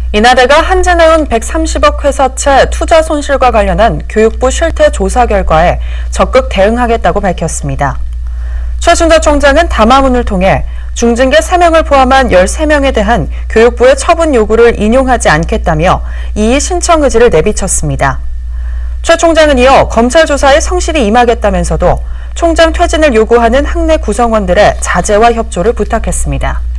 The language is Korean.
인하대가 한진해운 130억 회사채 투자 손실과 관련한 교육부 실태 조사 결과에 적극 대응하겠다고 밝혔습니다. 최순자 총장은 담화문을 통해 중징계 3명을 포함한 13명에 대한 교육부의 처분 요구를 인용하지 않겠다며 이의 신청 의지를 내비쳤습니다. 최 총장은 이어 검찰 조사에 성실히 임하겠다면서도 총장 퇴진을 요구하는 학내 구성원들의 자제와 협조를 부탁했습니다.